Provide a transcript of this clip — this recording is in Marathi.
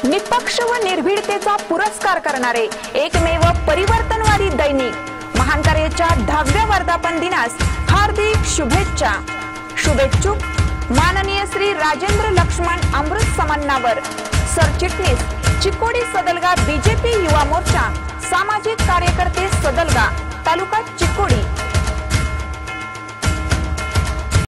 निष्पक्ष व निर्भीडतेचा पुरस्कार करणारे एकमेव परिवर्तनवादी दैनिक महान कार्याच्या 10व्या वर्धापन दिनास हार्दिक शुभेच्छा। शुभेच्छुक माननीय श्री राजेंद्र लक्ष्मण अमृत समन्नावर, सरचिटणीस चिकोडी सदलगा बीजेपी युवा मोर्चा, सामाजिक कार्यकर्ते सदलगा, तालुका